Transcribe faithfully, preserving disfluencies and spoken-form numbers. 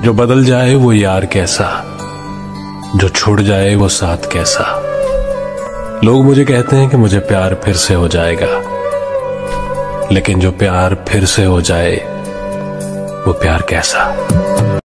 जो बदल जाए वो यार कैसा, जो छुड़ जाए वो साथ कैसा। लोग मुझे कहते हैं कि मुझे प्यार फिर से हो जाएगा, लेकिन जो प्यार फिर से हो जाए वो प्यार कैसा।